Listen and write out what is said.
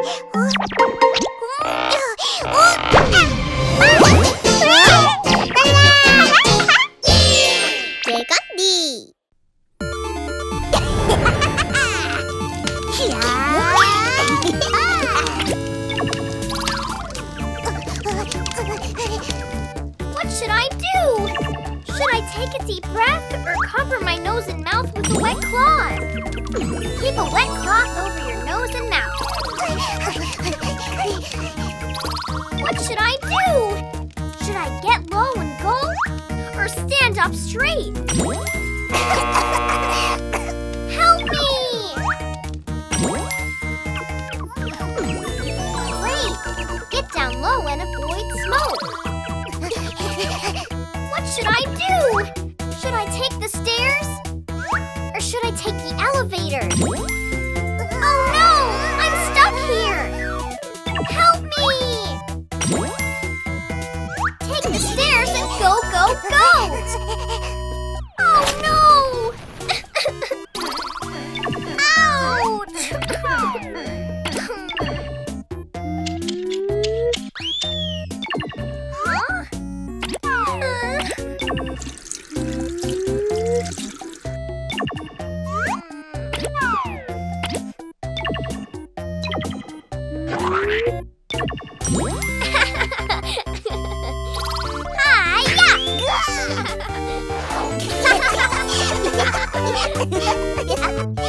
Dragon Dee. What should I do? Should I take a deep breath or cover my nose and mouth with a wet cloth? Keep a wet cloth over your nose and mouth. What should I do? Should I get low and go? Or stand up straight? Help me! Great! Get down low and avoid smoke. What should I do? Should I take the stairs? Or should I take the elevator? Oh no! I'm stuck here! Help me! Take the stairs and go, go, go! Oh no! Ouch! Huh? Hi-ya!